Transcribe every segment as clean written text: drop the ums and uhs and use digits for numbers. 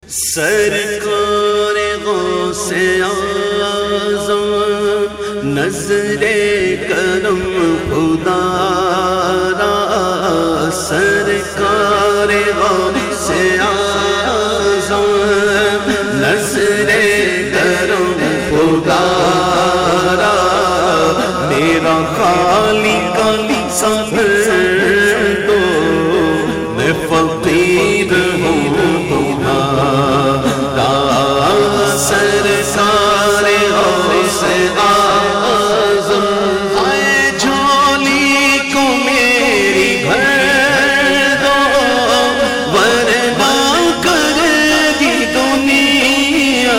سرکار غوث اعظم نظر کرم خدا را، سرکار غوث اعظم نظر کرم خدا را، میرا خالق صبر دو میں فقیر ہوں تمہارا، سرکار غوث اعظم آئے جھولی کو میری بھر دو، ورنہ کرے گی دنیا،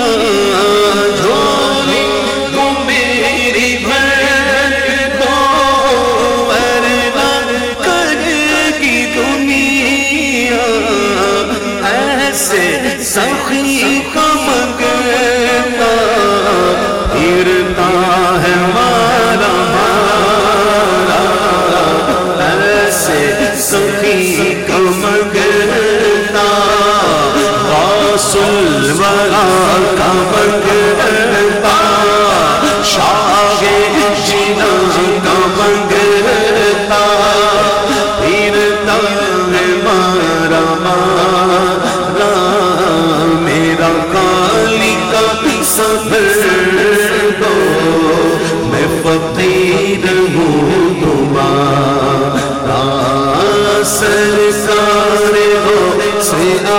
جھولی کو میری بھر دو، ورنہ کرے گی دنیا، ایسے سخی کا منگتا پھرتا ہے مارا مارا، ایسے سخی کا منگتا غوث الورا کا منگتا، شاہ جنا کا منگتا پھرتا ہے مارا مارا، میرا خالق صبر دو میں فقیر ہوں تمہارا، سرکار غوث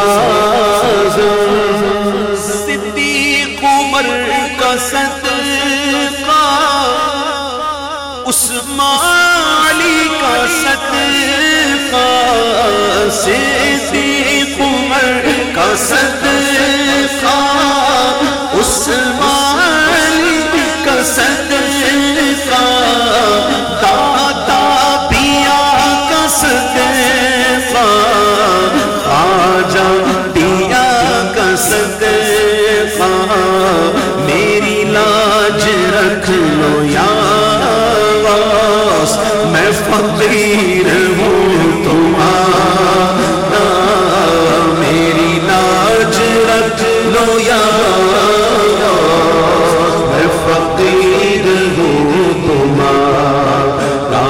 اعظم صدیق عمر کا صدقہ، عثمان علی کا صدقہ، صدیق عمر کا صدقہ، عثمان علی کا صدقہ، دادا پیا کا صدقہ، خواجہ پیا کا صدقہ، میری لاج رکھ لو یا غوث میں فقیر ہوں تمہارا، میری لاج رکھ لو یا غوث میں فقیر ہوں تمہارا،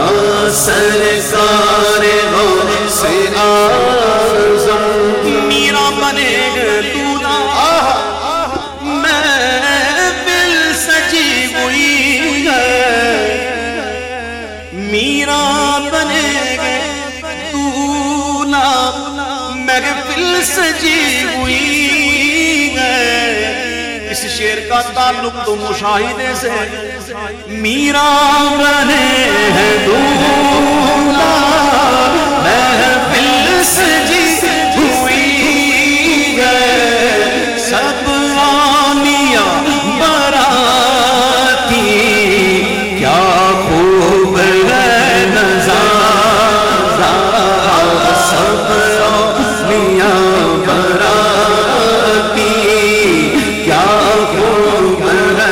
سرکار غوث اعظم میرا بنے گا دولا، میں دل سجی ہوئی ہے، میرا بنے گا دولا محفل سجی ہوئی ہے، اس شعر کا تعلق تو مشاہدے سے، میرا بنے ہے دولا محفل سجی ہوئی ہے، سب آنیا براتی کیا خوب ہے نظارہ، سب آنیا براتی کیا خوب ہے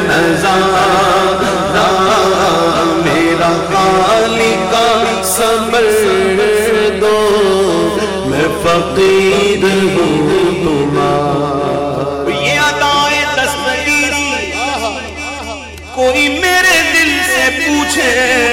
نظارہ، میرا خالق صبر دو میں فقیر ہوں تمہارا، یہ ادائے دستگیری کوئی میرے دل سے پوچھے،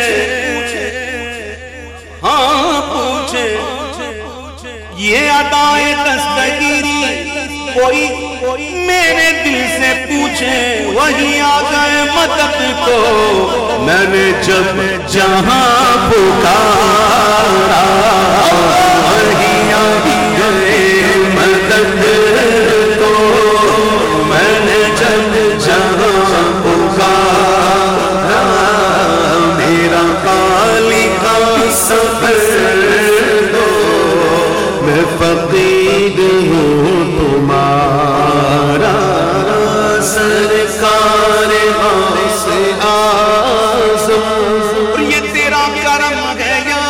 ہاں پوچھے، یہ ادائے دستگیری کوئی میرے دل سے پوچھے، وہی آ گئے مدد کو میں نے جب جہاں پکارا، وہی آ گئے مدد کو میں نے جب جہاں پکارا، میرا خالق صبر دو میں فقیر ہوں تمہارا، سرکار غوث اعظم، اور یہ تیرا کرم ہے یا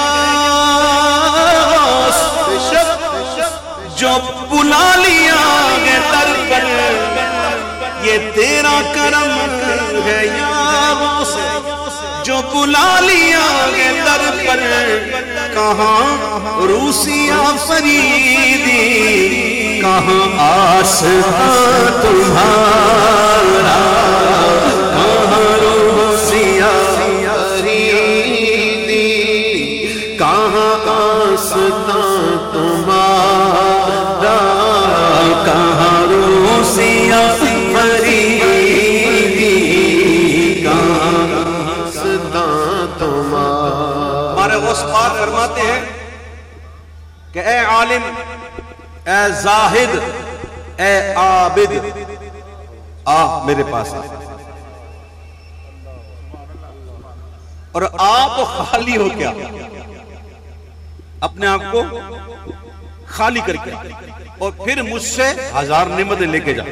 غوث، جو بلا لیا ہے در پر، یہ تیرا کرم ہے یا غوث، جو بلا لیا گے در پر کہاں روسیاں فریدی کہاں آسمان تمہارا کہاں روسیاں فریدی کہاں آسمان تمہارا کہاں روسیاں فریدی کہاں آسمان تمہارا۔ ہمارے غوث پاک فرماتے ہیں کہ اے عالم، اے زاہد، اے عابد، آ میرے پاس آ، اور آپ خالی ہو کیا، اپنے آپ کو خالی کر کے اور پھر مجھ سے 1000 نعمتیں لے کے جا۔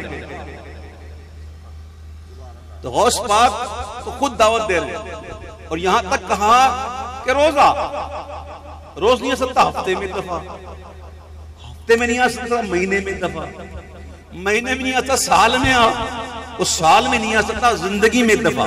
تو غوث پاک تو خود دعوت دے رہے ہیں، اور یہاں تک کہا کہ روزہ روز نہیں آ سکتا، ہفتے میں دفعہ، ہفتے میں نہیں آ سکتا، مہینے میں دفعہ، مہینے میں نہیں آ سکتا، سال میں آ، اس سال میں نہیں آ سکتا، زندگی میں دفعہ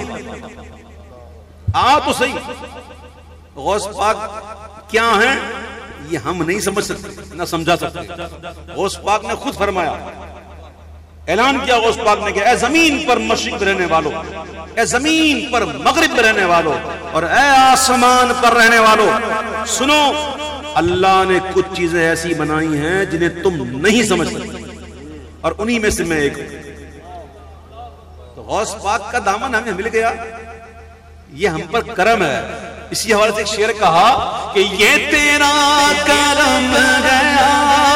آ تو صحیح۔ غوث پاک کیا ہیں یہ ہم نہیں سمجھ سکتے، نہ سمجھا سکتے۔ غوث پاک نے خود فرمایا، اعلان کیا غوث پاک نے کہ اے زمین پر مشرق میں رہنے والوں، اے زمین پر مغرب میں رہنے والوں، اور اے آسمان پر رہنے والوں، سنو، اللہ نے کچھ چیزیں ایسی بنائی ہیں جنہیں تم نہیں سمجھ سکتے، اور انہی میں سے میں ایک ہوں۔ تو غوث پاک کا دامن ہمیں مل گیا، یہ ہم پر کرم ہے۔ اسی حوالے سے ایک شعر کہا کہ یہ تیرا کرم گیا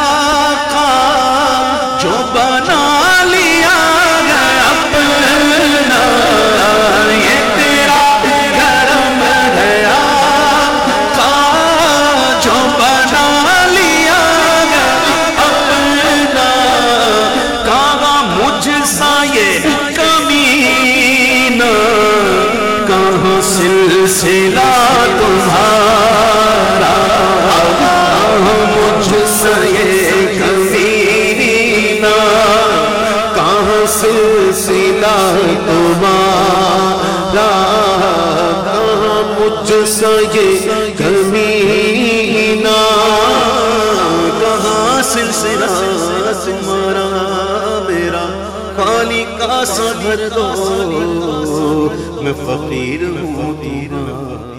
جو بنا لیا گیا اپنا، یہ تیرا کرم گیا جو بنا لیا گیا اپنا، کہاں مجھ سا یہ کمینہ، کہاں سلسلہ تمہارا، مجھ سے یہ کمینہ، کہاں سلسلہ تمہارا، کہاں مجھ سے یہ کمینہ، کہاں سلسلہ تمہارا، میرا خالی کا سا بھر دو، میں فقیر ہوں دینا